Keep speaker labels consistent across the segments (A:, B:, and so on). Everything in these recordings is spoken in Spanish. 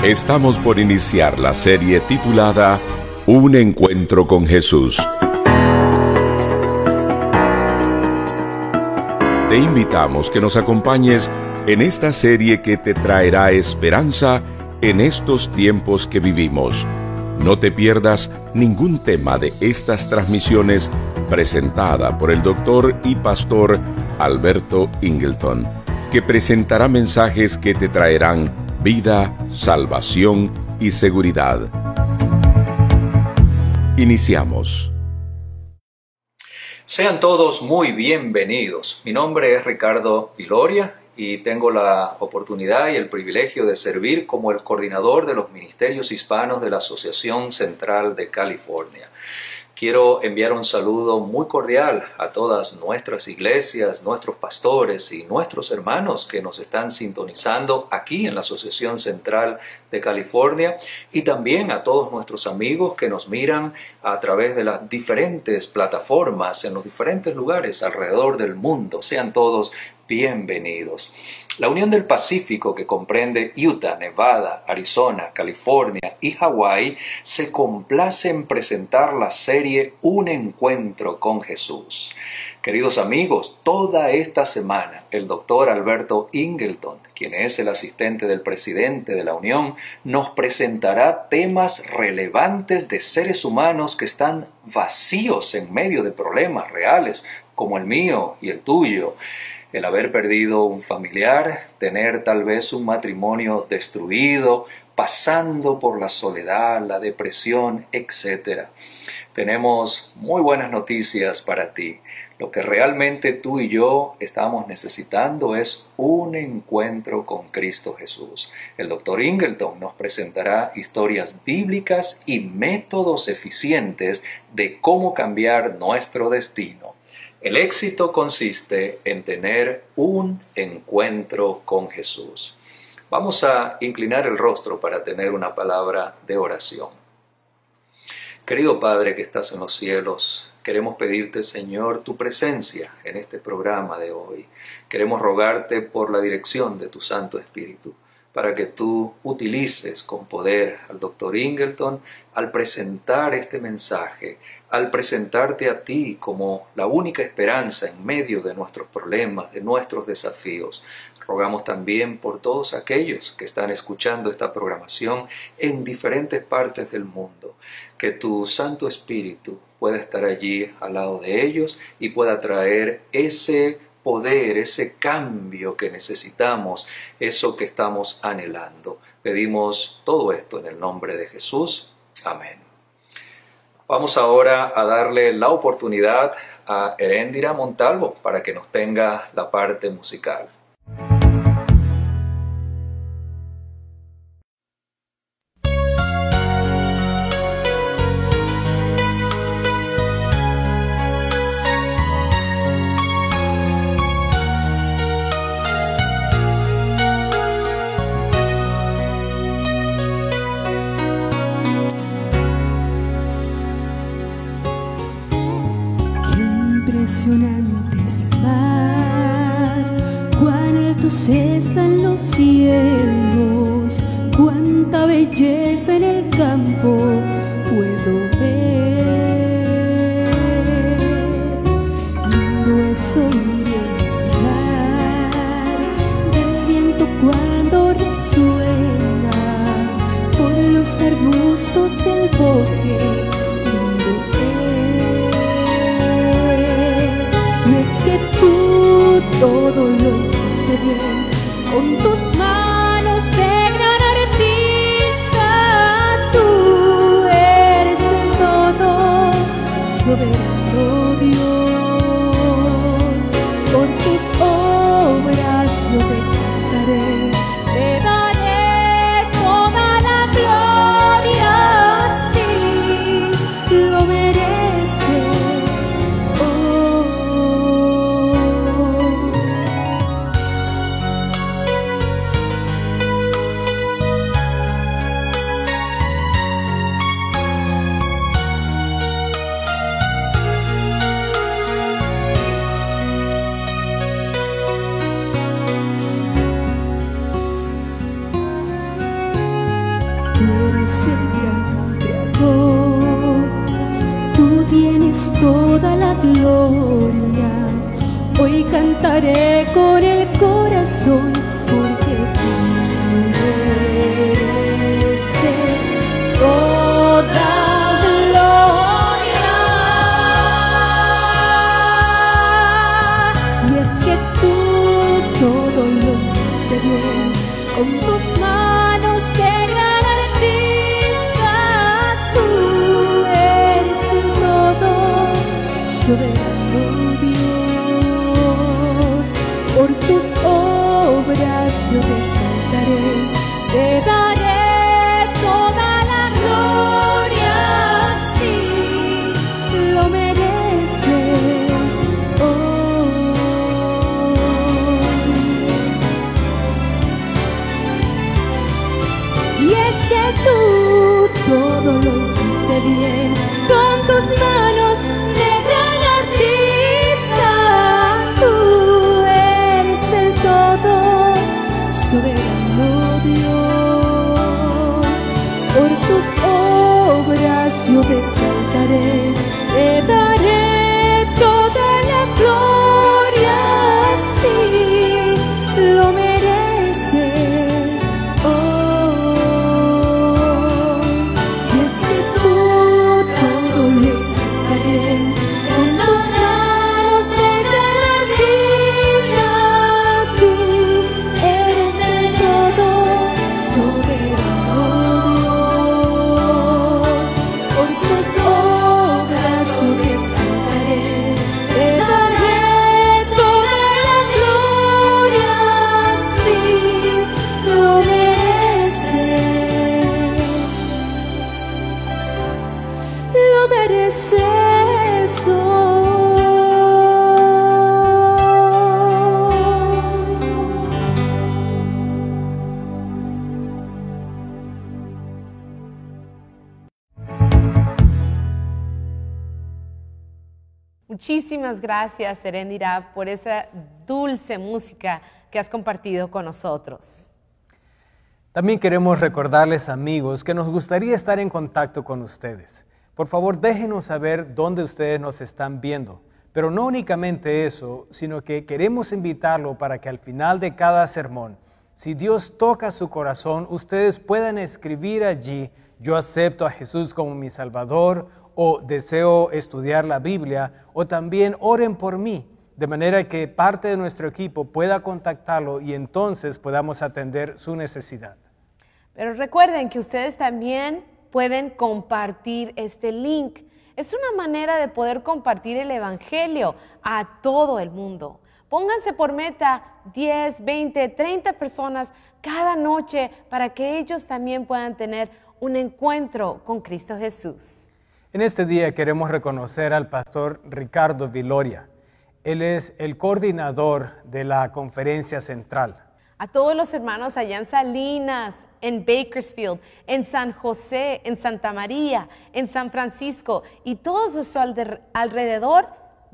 A: Estamos por iniciar la serie titulada Un Encuentro con Jesús. Te invitamos que nos acompañes en esta serie que te traerá esperanza en estos tiempos que vivimos. No te pierdas ningún tema de estas transmisiones presentada por el doctor y pastor Alberto Ingleton, que presentará mensajes que te traerán vida, salvación y seguridad. Iniciamos.
B: Sean todos muy bienvenidos. Mi nombre es Ricardo Viloria y tengo la oportunidad y el privilegio de servir como el coordinador de los ministerios hispanos de la Asociación Central de California. Quiero enviar un saludo muy cordial a todas nuestras iglesias, nuestros pastores y nuestros hermanos que nos están sintonizando aquí en la Asociación Central de California, y también a todos nuestros amigos que nos miran a través de las diferentes plataformas en los diferentes lugares alrededor del mundo. Sean todos bienvenidos. La Unión del Pacífico, que comprende Utah, Nevada, Arizona, California y Hawái, se complace en presentar la serie Un Encuentro con Jesús. Queridos amigos, toda esta semana el doctor Alberto Ingleton, quien es el asistente del presidente de la Unión, nos presentará temas relevantes de seres humanos que están vacíos en medio de problemas reales, como el mío y el tuyo. El haber perdido un familiar, tener tal vez un matrimonio destruido, pasando por la soledad, la depresión, etc. Tenemos muy buenas noticias para ti. Lo que realmente tú y yo estamos necesitando es un encuentro con Cristo Jesús. El doctor Ingleton nos presentará historias bíblicas y métodos eficientes de cómo cambiar nuestro destino. El éxito consiste en tener un encuentro con Jesús. Vamos a inclinar el rostro para tener una palabra de oración. Querido Padre que estás en los cielos, queremos pedirte, Señor, tu presencia en este programa de hoy. Queremos rogarte por la dirección de tu Santo Espíritu, para que tú utilices con poder al doctor Ingleton al presentar este mensaje, al presentarte a ti como la única esperanza en medio de nuestros problemas, de nuestros desafíos. Rogamos también por todos aquellos que están escuchando esta programación en diferentes partes del mundo, que tu Santo Espíritu pueda estar allí al lado de ellos y pueda traer ese poder, ese cambio que necesitamos, eso que estamos anhelando. Pedimos todo esto en el nombre de Jesús. Amén. Vamos ahora a darle la oportunidad a Heréndira Montalvo para que nos tenga la parte musical.
C: Impresionante es el mar, cuán altos están los cielos, cuánta belleza en el campo puedo ver. Lindo es oír el sonar del viento cuando resuena por los arbustos del bosque. Todo lo hiciste bien, con tus manos de gran artista. Tú eres el todo soberano Dios. Por tus obras yo te exaltaré, te daré toda la gloria. Sí, lo mereces. Hoy cantaré con el corazón porque tú mereces toda gloria. Y es que tú todo lo hiciste bien, con tus manos de gran artista. Tú eres el todo soberano Dios. Por tus obras yo te exaltaré, te daré toda la gloria. Sí, lo mereces. Y es que tú todo lo hiciste bien, con tus manos de gran artista. Tú eres el todo soberano Dios. Por tus obras yo te exaltaré, te daré toda la gloria. Sí, lo mereces. Y es que tú todo lo hiciste bien, con tus manos de gran artista. Tú eres el todo soberano Dios. Por tus obras yo te exaltaré, te daré toda la gloria. Sí, lo mereces. Lo mereces.
D: Muchísimas gracias, Serendira, por esa dulce música que has compartido con nosotros.
E: También queremos recordarles, amigos, que nos gustaría estar en contacto con ustedes. Por favor, déjenos saber dónde ustedes nos están viendo. Pero no únicamente eso, sino que queremos invitarlo para que al final de cada sermón, si Dios toca su corazón, ustedes puedan escribir allí: yo acepto a Jesús como mi Salvador, o deseo estudiar la Biblia, o también oren por mí, de manera que parte de nuestro equipo pueda contactarlo y entonces podamos atender su necesidad.
D: Pero recuerden que ustedes también pueden compartir este link. Es una manera de poder compartir el Evangelio a todo el mundo. Pónganse por meta 10, 20, 30 personas cada noche para que ellos también puedan tener un encuentro con Cristo Jesús.
E: En este día queremos reconocer al pastor Ricardo Viloria. Él es el coordinador de la Conferencia Central.
D: A todos los hermanos allá en Salinas, en Bakersfield, en San José, en Santa María, en San Francisco y todos a su alrededor,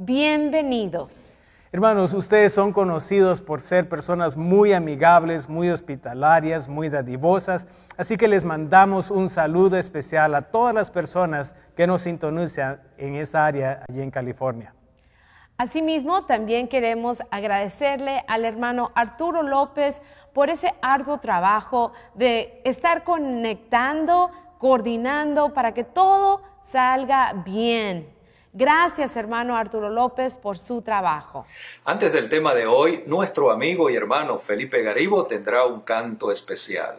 D: bienvenidos.
E: Hermanos, ustedes son conocidos por ser personas muy amigables, muy hospitalarias, muy dadivosas, así que les mandamos un saludo especial a todas las personas que nos sintonizan en esa área allí en California.
D: Asimismo, también queremos agradecerle al hermano Arturo López por ese arduo trabajo de estar conectando, coordinando para que todo salga bien. Gracias, hermano Arturo López, por su trabajo.
B: Antes del tema de hoy, nuestro amigo y hermano Felipe Garibo tendrá un canto especial.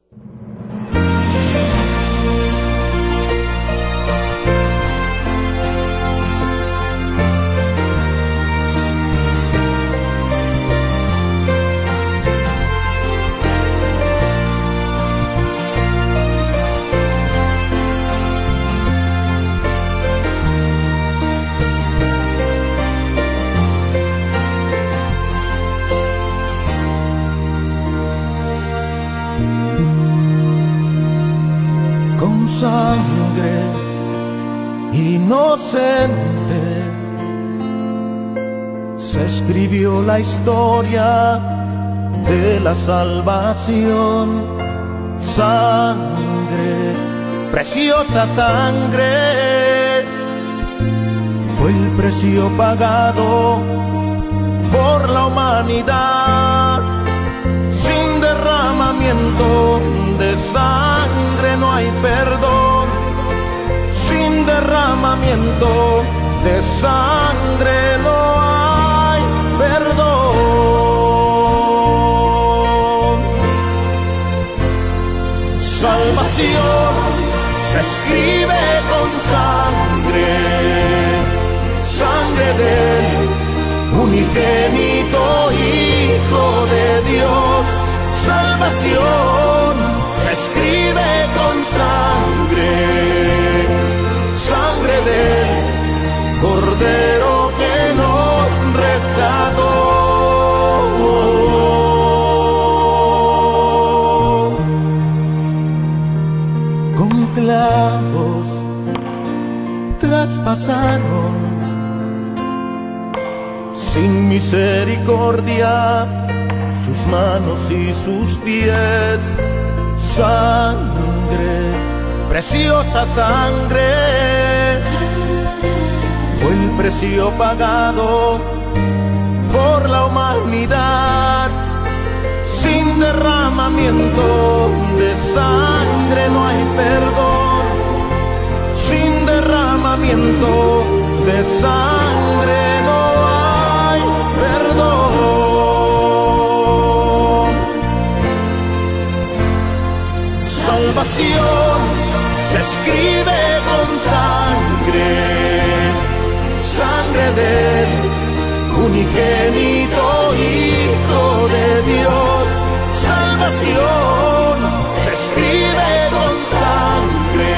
F: Sangre inocente se escribió la historia de la salvación. Sangre, preciosa sangre, fue el precio pagado humanidad. Sin derramamiento de sangre no hay perdón. Sin derramamiento de sangre no hay perdón. Salvación se escribe con sangre, sangre del unigénito Hijo de Dios. Salvación se escribe con sangre, sangre del Cordero que nos rescató. Con clavos traspasaron, sin misericordia, sus manos y sus pies. Sangre, preciosa sangre, fue el precio pagado por la humanidad. Sin derramamiento de sangre no hay perdón. Sin derramamiento de sangre no hay perdón. Salvación se escribe con sangre, sangre del unigénito Hijo de Dios. Salvación se escribe con sangre,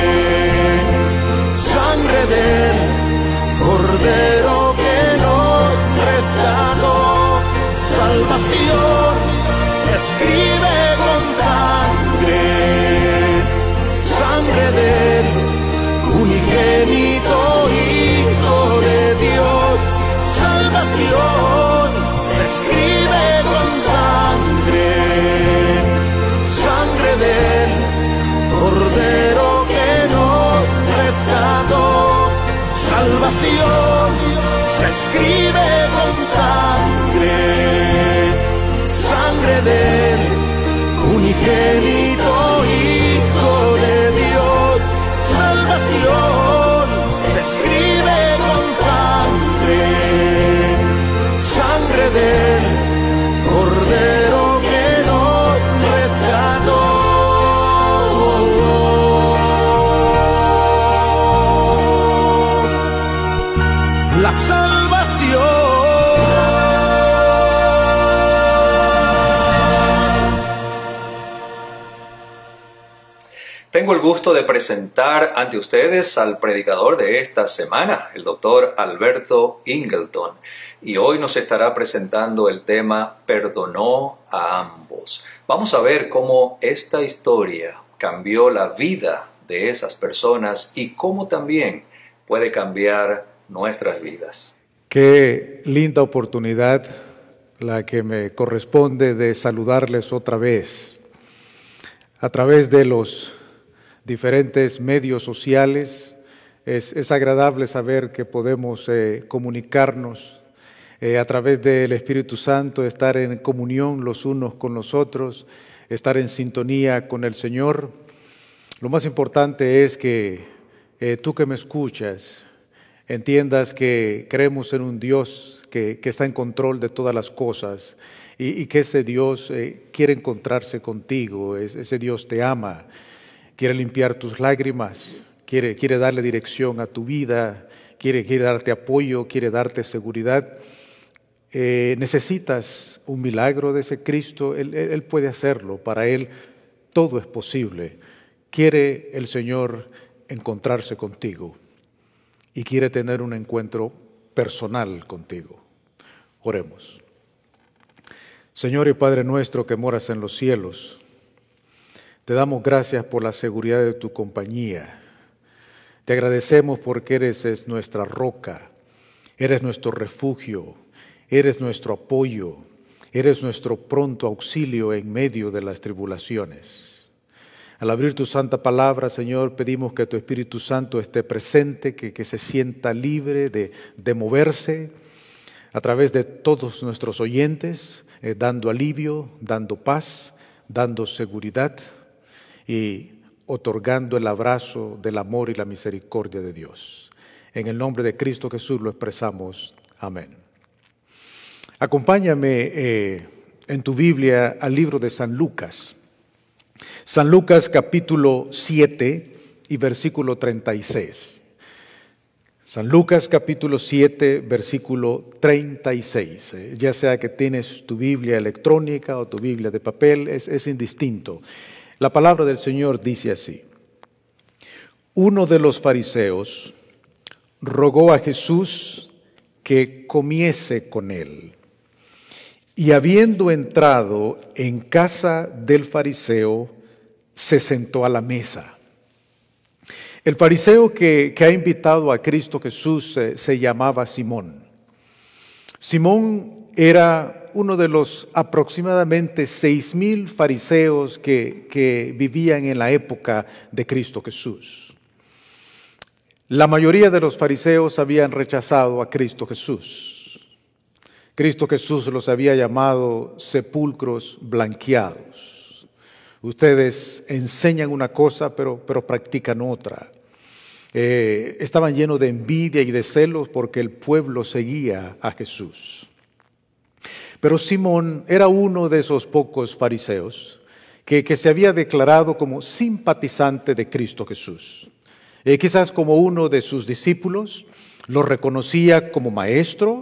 F: sangre del Cordero que nos rescató. Salvación se escribe con sangre, sangre del unigénito Hijo de Dios. Salvación se escribe con sangre, sangre del Cordero que nos rescató. Salvación se escribe con sangre, sangre del unigénito Hijo de Dios. Salvación se escribe con sangre, sangre del Cordero que nos rescató. La salvación.
B: Tengo el gusto de presentar ante ustedes al predicador de esta semana, el doctor Alberto Ingleton, y hoy nos estará presentando el tema Perdonó a ambos. Vamos a ver cómo esta historia cambió la vida de esas personas y cómo también puede cambiar nuestras vidas.
G: Qué linda oportunidad la que me corresponde de saludarles otra vez a través de los diferentes medios sociales. Es agradable saber que podemos comunicarnos a través del Espíritu Santo, estar en comunión los unos con los otros, estar en sintonía con el Señor. Lo más importante es que tú que me escuchas entiendas que creemos en un Dios que está en control de todas las cosas y que ese Dios quiere encontrarse contigo, ese Dios te ama, quiere limpiar tus lágrimas, quiere darle dirección a tu vida, quiere darte apoyo, quiere darte seguridad. Necesitas un milagro de ese Cristo, Él puede hacerlo, para Él todo es posible. Quiere el Señor encontrarse contigo y quiere tener un encuentro personal contigo. Oremos. Señor y Padre nuestro que moras en los cielos, te damos gracias por la seguridad de tu compañía. Te agradecemos porque eres nuestra roca, eres nuestro refugio, eres nuestro apoyo, eres nuestro pronto auxilio en medio de las tribulaciones. Al abrir tu santa palabra, Señor, pedimos que tu Espíritu Santo esté presente, que se sienta libre de moverse, a través de todos nuestros oyentes, dando alivio, dando paz, dando seguridad y otorgando el abrazo del amor y la misericordia de Dios. En el nombre de Cristo Jesús lo expresamos. Amén. Acompáñame en tu Biblia al libro de San Lucas. San Lucas capítulo 7 y versículo 36. San Lucas capítulo 7, versículo 36. Ya sea que tienes tu Biblia electrónica o tu Biblia de papel, es indistinto. La palabra del Señor dice así: uno de los fariseos rogó a Jesús que comiese con él. Y habiendo entrado en casa del fariseo, se sentó a la mesa. El fariseo que ha invitado a Cristo Jesús se llamaba Simón. Simón era uno de los aproximadamente 6,000 fariseos que vivían en la época de Cristo Jesús. La mayoría de los fariseos habían rechazado a Cristo Jesús. Cristo Jesús los había llamado sepulcros blanqueados. Ustedes enseñan una cosa, pero practican otra. Estaban llenos de envidia y de celos porque el pueblo seguía a Jesús. Pero Simón era uno de esos pocos fariseos que se había declarado como simpatizante de Cristo Jesús. Quizás como uno de sus discípulos, lo reconocía como maestro,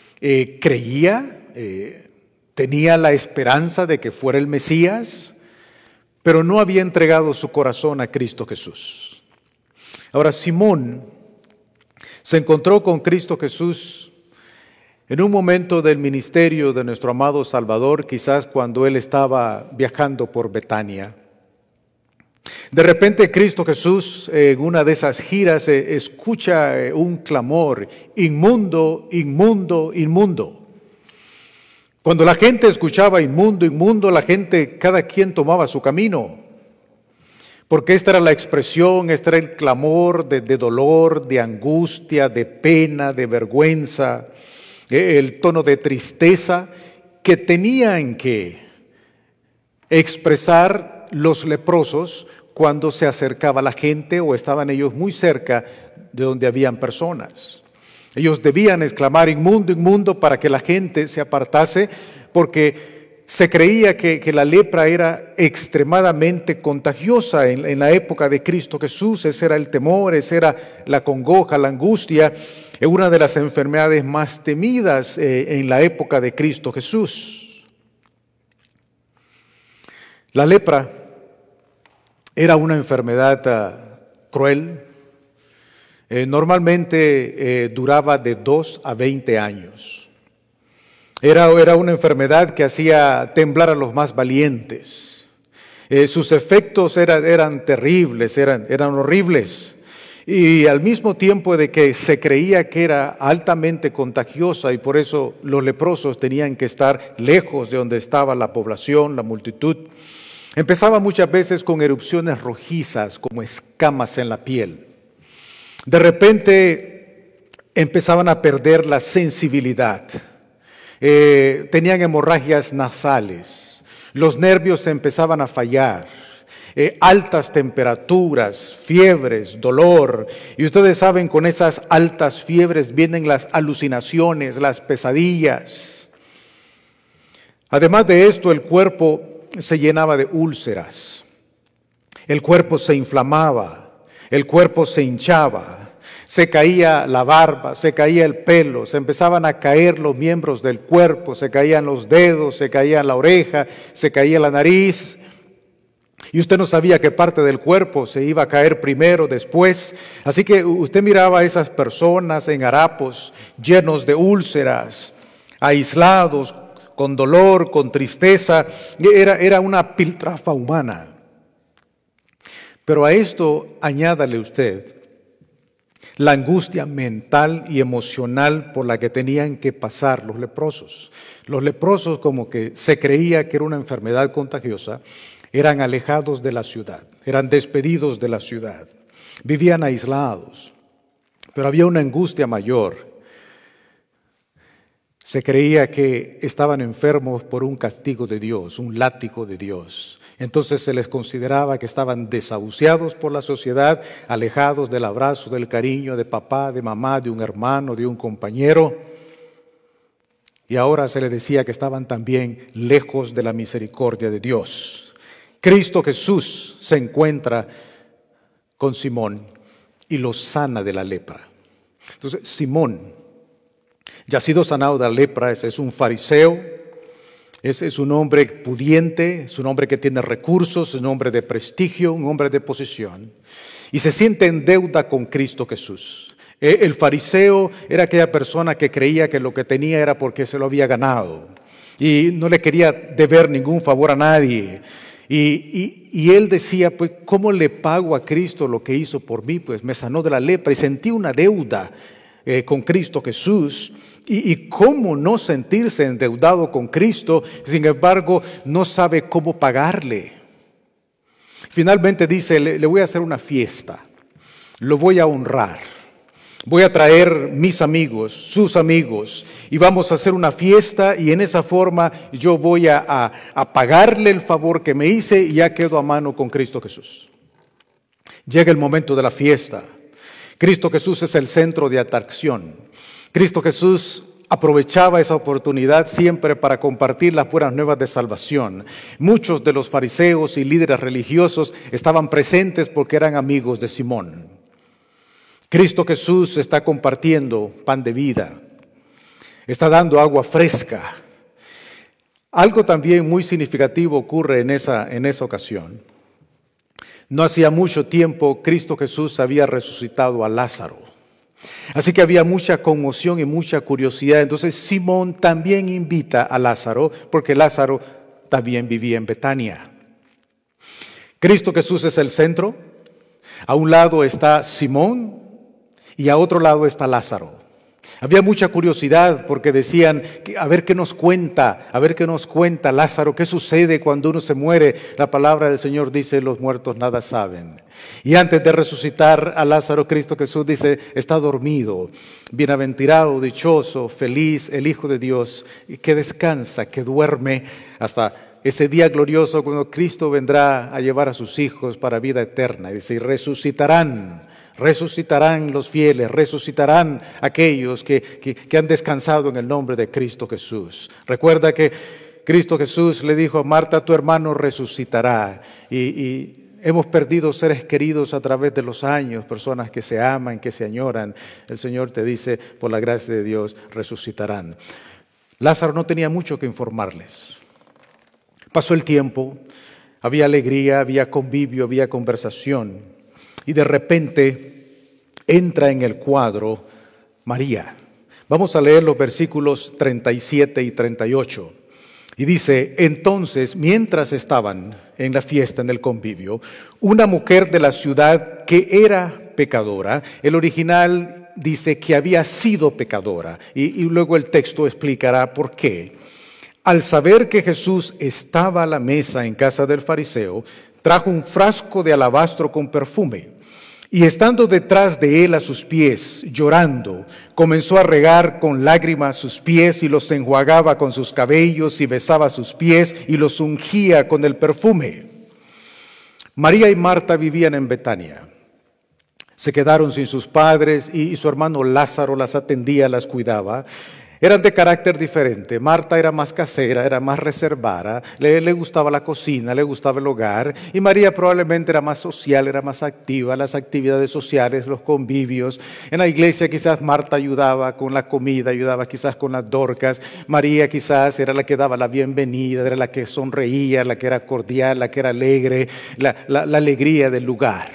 G: creía, tenía la esperanza de que fuera el Mesías, pero no había entregado su corazón a Cristo Jesús. Ahora, Simón se encontró con Cristo Jesús en un momento del ministerio de nuestro amado Salvador, quizás cuando él estaba viajando por Betania. De repente Cristo Jesús en una de esas giras escucha un clamor: inmundo, inmundo, inmundo. Cuando la gente escuchaba inmundo, inmundo, la gente, cada quien tomaba su camino. Porque esta era la expresión, este era el clamor de dolor, de angustia, de pena, de vergüenza, el tono de tristeza que tenían que expresar los leprosos cuando se acercaba la gente o estaban ellos muy cerca de donde habían personas. Ellos debían exclamar inmundo, inmundo para que la gente se apartase, porque se creía que la lepra era extremadamente contagiosa en la época de Cristo Jesús. Ese era el temor, esa era la congoja, la angustia, una de las enfermedades más temidas en la época de Cristo Jesús. La lepra era una enfermedad cruel. Normalmente duraba de 2 a 20 años. Era una enfermedad que hacía temblar a los más valientes. Sus efectos eran terribles, eran horribles. Y al mismo tiempo de que se creía que era altamente contagiosa y por eso los leprosos tenían que estar lejos de donde estaba la población, la multitud, empezaba muchas veces con erupciones rojizas como escamas en la piel. De repente empezaban a perder la sensibilidad. Tenían hemorragias nasales, los nervios empezaban a fallar, altas temperaturas, fiebres, dolor. Y ustedes saben, con esas altas fiebres vienen las alucinaciones, las pesadillas. Además de esto, el cuerpo se llenaba de úlceras, el cuerpo se inflamaba, el cuerpo se hinchaba. Se caía la barba, se caía el pelo, se empezaban a caer los miembros del cuerpo, se caían los dedos, se caía la oreja, se caía la nariz. Y usted no sabía qué parte del cuerpo se iba a caer primero, después. Así que usted miraba a esas personas en harapos, llenos de úlceras, aislados, con dolor, con tristeza. Era una piltrafa humana. Pero a esto añádale usted la angustia mental y emocional por la que tenían que pasar los leprosos. Los leprosos, como que se creía que era una enfermedad contagiosa, eran alejados de la ciudad, eran despedidos de la ciudad, vivían aislados. Pero había una angustia mayor. Se creía que estaban enfermos por un castigo de Dios, un látigo de Dios. Entonces se les consideraba que estaban desahuciados por la sociedad, alejados del abrazo, del cariño de papá, de mamá, de un hermano, de un compañero. Y ahora se les decía que estaban también lejos de la misericordia de Dios. Cristo Jesús se encuentra con Simón y lo sana de la lepra. Entonces Simón ya ha sido sanado de la lepra, es un fariseo. Es un hombre pudiente, es un hombre que tiene recursos, es un hombre de prestigio, un hombre de posición. Y se siente en deuda con Cristo Jesús. El fariseo era aquella persona que creía que lo que tenía era porque se lo había ganado. Y no le quería deber ningún favor a nadie. Y él decía, pues, ¿cómo le pago a Cristo lo que hizo por mí? Pues me sanó de la lepra y sentí una deuda con Cristo Jesús. Y cómo no sentirse endeudado con Cristo, sin embargo, no sabe cómo pagarle. Finalmente dice, le voy a hacer una fiesta, lo voy a honrar. Voy a traer mis amigos, sus amigos, y vamos a hacer una fiesta y en esa forma yo voy a pagarle el favor que me hice y ya quedo a mano con Cristo Jesús. Llega el momento de la fiesta. Cristo Jesús es el centro de atracción. Cristo Jesús aprovechaba esa oportunidad siempre para compartir las buenas nuevas de salvación. Muchos de los fariseos y líderes religiosos estaban presentes porque eran amigos de Simón. Cristo Jesús está compartiendo pan de vida, está dando agua fresca. Algo también muy significativo ocurre en esa ocasión. No hacía mucho tiempo Cristo Jesús había resucitado a Lázaro. Así que había mucha conmoción y mucha curiosidad. Entonces Simón también invita a Lázaro, porque Lázaro también vivía en Betania. Cristo Jesús es el centro. A un lado está Simón y a otro lado está Lázaro. Había mucha curiosidad porque decían, a ver qué nos cuenta Lázaro, qué sucede cuando uno se muere. La palabra del Señor dice, los muertos nada saben. Y antes de resucitar a Lázaro, Cristo Jesús dice, está dormido, bienaventurado, dichoso, feliz, el Hijo de Dios, que descansa, que duerme hasta ese día glorioso cuando Cristo vendrá a llevar a sus hijos para vida eterna. Y dice, y resucitarán los fieles, resucitarán aquellos que han descansado en el nombre de Cristo Jesús. Recuerda que Cristo Jesús le dijo a Marta, tu hermano resucitará. Y hemos perdido seres queridos a través de los años, personas que se aman, que se añoran. El Señor te dice, por la gracia de Dios, resucitarán. Lázaro no tenía mucho que informarles. Pasó el tiempo, había alegría, había convivio, había conversación. Y de repente entra en el cuadro María. Vamos a leer los versículos 37 y 38. Y dice, entonces, mientras estaban en la fiesta, en el convivio, una mujer de la ciudad que era pecadora, el original dice que había sido pecadora, y luego el texto explicará por qué. Al saber que Jesús estaba a la mesa en casa del fariseo, trajo un frasco de alabastro con perfume, y estando detrás de él a sus pies, llorando, comenzó a regar con lágrimas sus pies y los enjuagaba con sus cabellos y besaba sus pies y los ungía con el perfume. María y Marta vivían en Betania. Se quedaron sin sus padres y su hermano Lázaro las atendía, las cuidaba. Eran de carácter diferente. Marta era más casera, era más reservada, le gustaba la cocina, le gustaba el hogar. Y María probablemente era más social, era más activa, las actividades sociales, los convivios. En la iglesia quizás Marta ayudaba con la comida, ayudaba quizás con las dorcas. María quizás era la que daba la bienvenida, era la que sonreía, la que era cordial, la que era alegre, la alegría del lugar.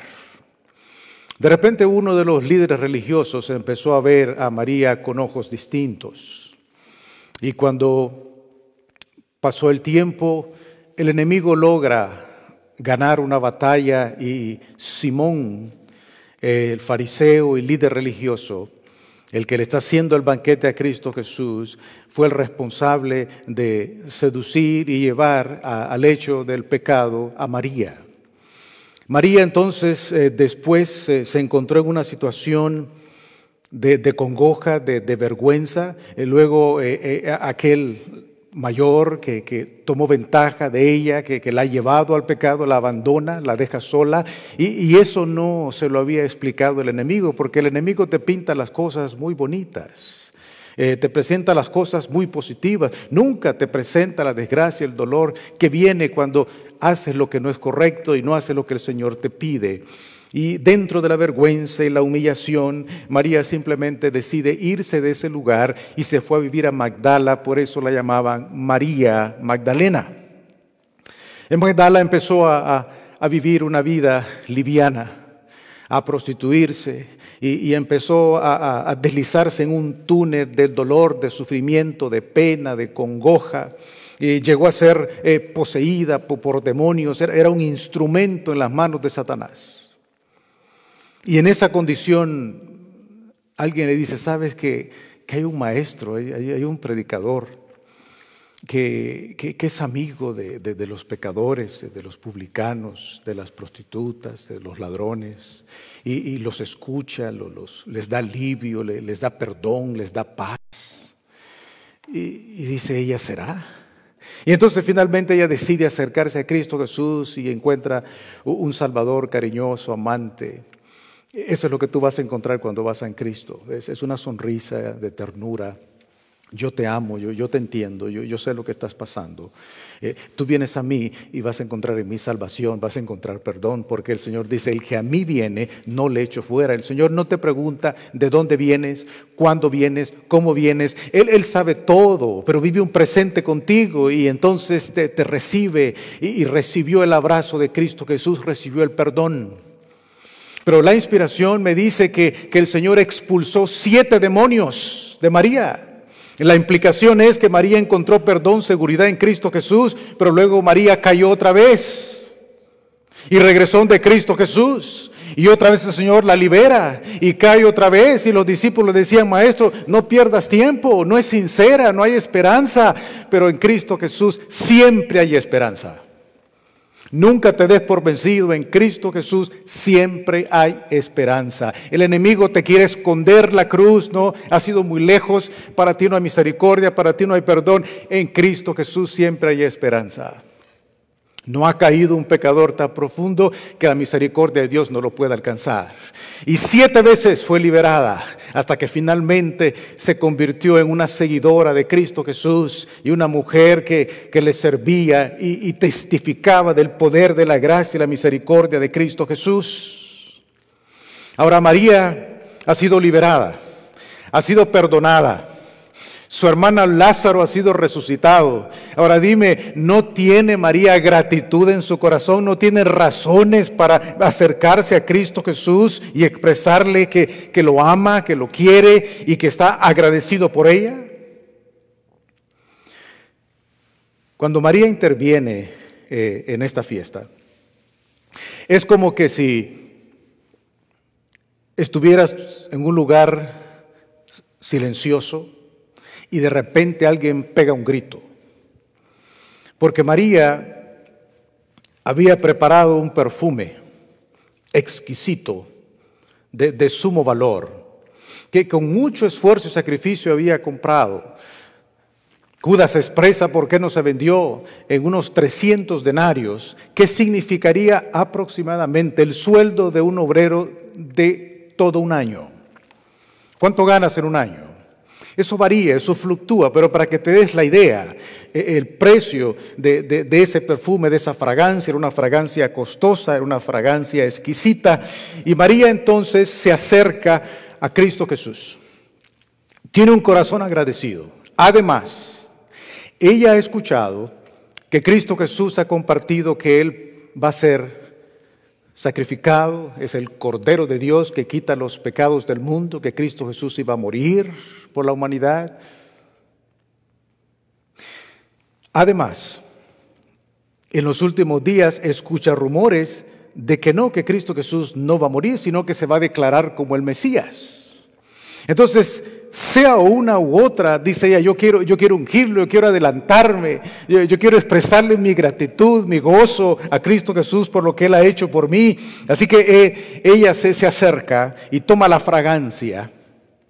G: De repente uno de los líderes religiosos empezó a ver a María con ojos distintos. Y cuando pasó el tiempo, el enemigo logra ganar una batalla y Simón, el fariseo y líder religioso, el que le está haciendo el banquete a Cristo Jesús, fue el responsable de seducir y llevar al hecho del pecado a María. María entonces después se encontró en una situación de congoja, de vergüenza. Luego aquel mayor que tomó ventaja de ella, que la ha llevado al pecado, la abandona, la deja sola, y eso no se lo había explicado el enemigo, porque el enemigo te pinta las cosas muy bonitas, te presenta las cosas muy positivas, nunca te presenta la desgracia, el dolor que viene cuando haces lo que no es correcto y no haces lo que el Señor te pide. Y dentro de la vergüenza y la humillación, María simplemente decide irse de ese lugar y se fue a vivir a Magdala, por eso la llamaban María Magdalena. En Magdala empezó a vivir una vida liviana, a prostituirse y empezó a deslizarse en un túnel del dolor, de sufrimiento, de pena, de congoja. Y llegó a ser poseída por demonios, era un instrumento en las manos de Satanás. Y en esa condición alguien le dice, ¿sabes que hay un maestro, hay un predicador que es amigo de los pecadores, de los publicanos, de las prostitutas, de los ladrones, y los escucha, les da alivio, les da perdón, les da paz? Y dice ella, ¿será? Y entonces finalmente ella decide acercarse a Cristo Jesús y encuentra un Salvador cariñoso, amante. Eso es lo que tú vas a encontrar cuando vas en Cristo. Es una sonrisa de ternura. Yo te amo, yo te entiendo, yo sé lo que estás pasando. Tú vienes a mí y vas a encontrar en mí salvación, vas a encontrar perdón, porque el Señor dice, el que a mí viene, no le echo fuera. El Señor no te pregunta de dónde vienes, cuándo vienes, cómo vienes. Él sabe todo, pero vive un presente contigo y entonces te recibe y recibió el abrazo de Cristo Jesús, recibió el perdón. Pero la inspiración me dice que el Señor expulsó 7 demonios de María. La implicación es que María encontró perdón, seguridad en Cristo Jesús, pero luego María cayó otra vez y regresó de Cristo Jesús. Y otra vez el Señor la libera y cae otra vez. Y los discípulos decían, maestro, no pierdas tiempo, no es sincera, no hay esperanza. Pero en Cristo Jesús siempre hay esperanza. Nunca te des por vencido, en Cristo Jesús siempre hay esperanza. El enemigo te quiere esconder la cruz, no, ha sido muy lejos, para ti no hay misericordia, para ti no hay perdón. En Cristo Jesús siempre hay esperanza. No ha caído un pecador tan profundo que la misericordia de Dios no lo pueda alcanzar. Y 7 veces fue liberada hasta que finalmente se convirtió en una seguidora de Cristo Jesús y una mujer que le servía y testificaba del poder de la gracia y la misericordia de Cristo Jesús. Ahora María ha sido liberada, ha sido perdonada. Su hermana Lázaro ha sido resucitado. Ahora dime, ¿no tiene María gratitud en su corazón? ¿No tiene razones para acercarse a Cristo Jesús y expresarle que lo ama, que lo quiere y que está agradecido por ella? Cuando María interviene en esta fiesta, es como que si estuvieras en un lugar silencioso y de repente alguien pega un grito. Porque María había preparado un perfume exquisito, de sumo valor, que con mucho esfuerzo y sacrificio había comprado. Judas expresa por qué no se vendió en unos 300 denarios, que significaría aproximadamente el sueldo de un obrero de todo un año. ¿Cuánto ganas en un año? Eso varía, eso fluctúa, pero para que te des la idea, el precio de ese perfume, de esa fragancia, era una fragancia costosa, era una fragancia exquisita. Y María entonces se acerca a Cristo Jesús. Tiene un corazón agradecido. Además, ella ha escuchado que Cristo Jesús ha compartido que Él va a ser sacrificado, es el Cordero de Dios que quita los pecados del mundo, que Cristo Jesús iba a morir por la humanidad. Además, en los últimos días escucha rumores de que Cristo Jesús no va a morir, sino que se va a declarar como el Mesías. Entonces, sea una u otra, dice ella, yo quiero ungirlo, yo quiero adelantarme, yo quiero expresarle mi gratitud, mi gozo a Cristo Jesús por lo que Él ha hecho por mí. Así que ella se acerca y toma la fragancia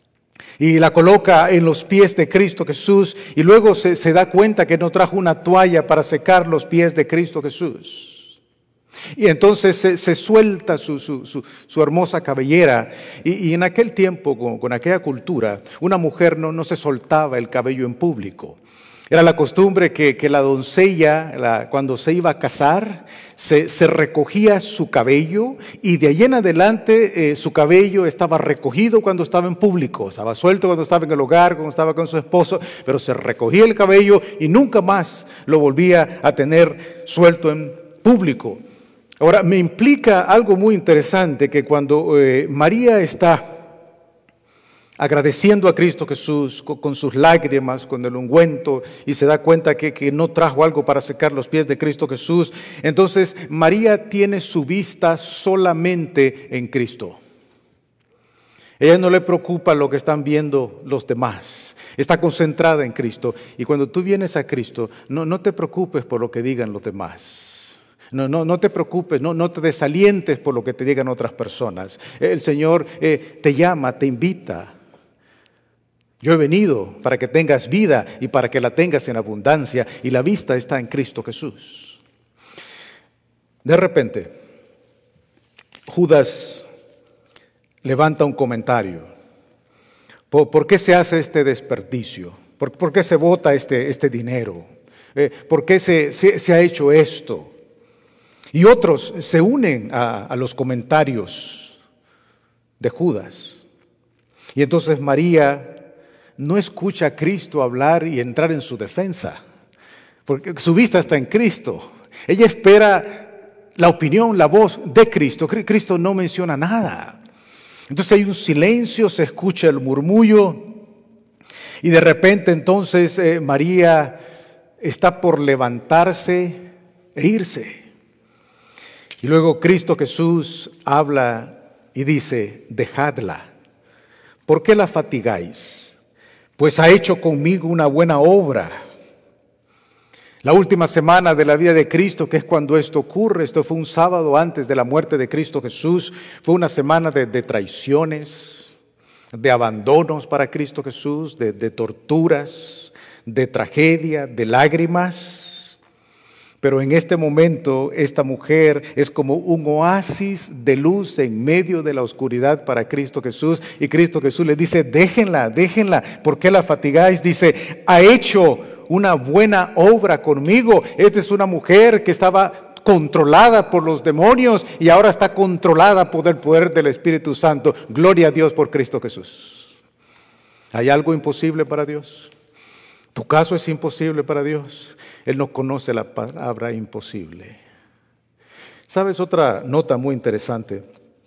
G: y la coloca en los pies de Cristo Jesús, y luego se da cuenta que no trajo una toalla para secar los pies de Cristo Jesús. Y entonces se suelta su hermosa cabellera, y en aquel tiempo, con aquella cultura, una mujer no se soltaba el cabello en público. Era la costumbre que la doncella, cuando se iba a casar, se recogía su cabello, y de ahí en adelante su cabello estaba recogido cuando estaba en público, estaba suelto cuando estaba en el hogar, cuando estaba con su esposo, pero se recogía el cabello y nunca más lo volvía a tener suelto en público. Ahora, me implica algo muy interesante, que cuando María está agradeciendo a Cristo Jesús con sus lágrimas, con el ungüento, y se da cuenta que no trajo algo para secar los pies de Cristo Jesús, entonces María tiene su vista solamente en Cristo. Ella no le preocupa lo que están viendo los demás, está concentrada en Cristo, y cuando tú vienes a Cristo, no te preocupes por lo que digan los demás. No te preocupes, no te desalientes por lo que te digan otras personas. El Señor te llama, te invita. Yo he venido para que tengas vida y para que la tengas en abundancia, y la vista está en Cristo Jesús. De repente, Judas levanta un comentario. ¿Por qué se hace este desperdicio? ¿Por qué se bota este dinero? ¿Por qué se ha hecho esto? Y otros se unen a los comentarios de Judas. Y entonces María no escucha a Cristo hablar y entrar en su defensa, porque su vista está en Cristo. Ella espera la opinión, la voz de Cristo. Cristo no menciona nada. Entonces hay un silencio, se escucha el murmullo, y de repente entonces María está por levantarse e irse. Y luego Cristo Jesús habla y dice: dejadla, ¿por qué la fatigáis? Pues ha hecho conmigo una buena obra. La última semana de la vida de Cristo, que es cuando esto ocurre, esto fue un sábado antes de la muerte de Cristo Jesús, fue una semana de traiciones, de abandonos para Cristo Jesús, de torturas, de tragedia, de lágrimas. Pero en este momento esta mujer es como un oasis de luz en medio de la oscuridad para Cristo Jesús. Y Cristo Jesús le dice: déjenla, ¿por qué la fatigáis? Dice: ha hecho una buena obra conmigo. Esta es una mujer que estaba controlada por los demonios y ahora está controlada por el poder del Espíritu Santo. Gloria a Dios por Cristo Jesús. ¿Hay algo imposible para Dios? ¿Tu caso es imposible para Dios? Él no conoce la palabra imposible. ¿Sabes otra nota muy interesante?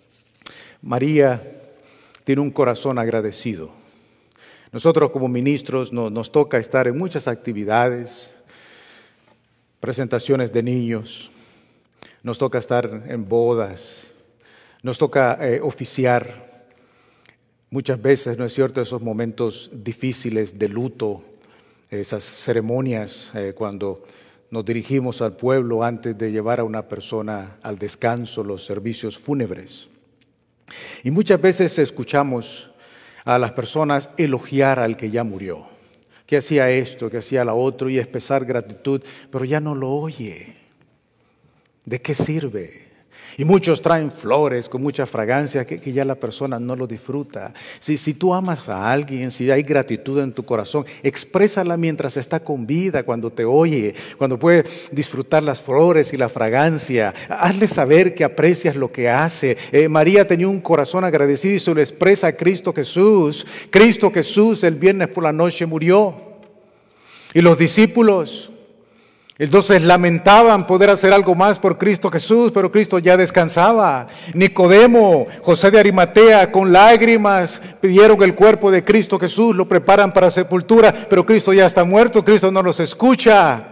G: María tiene un corazón agradecido. Nosotros como ministros nos toca estar en muchas actividades, presentaciones de niños, nos toca estar en bodas, nos toca oficiar. Muchas veces, ¿no es cierto?, esos momentos difíciles de luto, esas ceremonias cuando nos dirigimos al pueblo antes de llevar a una persona al descanso, los servicios fúnebres. Y muchas veces escuchamos a las personas elogiar al que ya murió, que hacía esto, que hacía lo otro, y expresar gratitud, pero ya no lo oye. ¿De qué sirve? Y muchos traen flores con mucha fragancia que ya la persona no lo disfruta. Si tú amas a alguien, si hay gratitud en tu corazón, exprésala mientras está con vida, cuando te oye, cuando puede disfrutar las flores y la fragancia. Hazle saber que aprecias lo que hace. María tenía un corazón agradecido y se lo expresa a Cristo Jesús. Cristo Jesús el viernes por la noche murió. Y los discípulos entonces lamentaban poder hacer algo más por Cristo Jesús, pero Cristo ya descansaba. Nicodemo, José de Arimatea, con lágrimas pidieron el cuerpo de Cristo Jesús, lo preparan para sepultura, pero Cristo ya está muerto, Cristo no los escucha.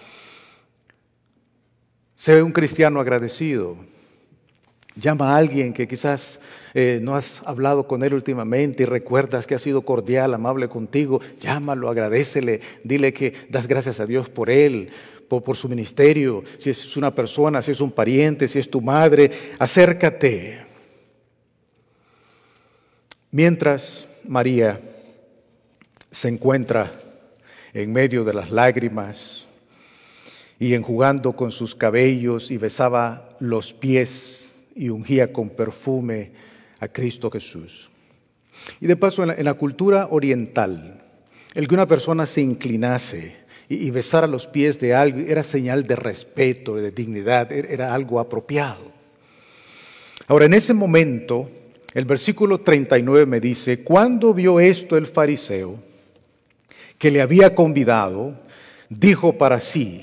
G: Se ve un cristiano agradecido. Llama a alguien que quizás no has hablado con él últimamente y recuerdas que ha sido cordial, amable contigo. Llámalo, agradécele, dile que das gracias a Dios por él, por su ministerio. Si es una persona, si es un pariente, si es tu madre, acércate. Mientras María se encuentra en medio de las lágrimas y enjugando con sus cabellos y besaba los pies y ungía con perfume a Cristo Jesús. Y de paso, en la cultura oriental, el que una persona se inclinase y besara los pies de algo era señal de respeto, de dignidad, era algo apropiado. Ahora, en ese momento, el versículo 39 me dice: cuando vio esto el fariseo que le había convidado, dijo para sí: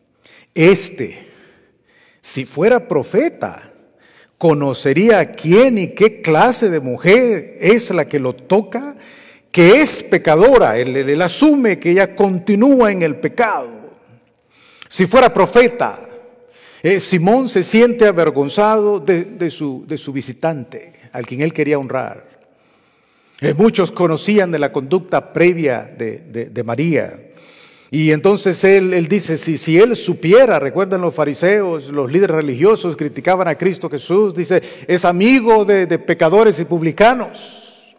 G: si fuera profeta, conocería quién y qué clase de mujer es la que lo toca, que es pecadora. Él asume que ella continúa en el pecado. Si fuera profeta, Simón se siente avergonzado de su visitante, al quien él quería honrar. Muchos conocían de la conducta previa de María. Y entonces él dice, si él supiera, recuerdan los fariseos, los líderes religiosos criticaban a Cristo Jesús, dice, es amigo de pecadores y publicanos.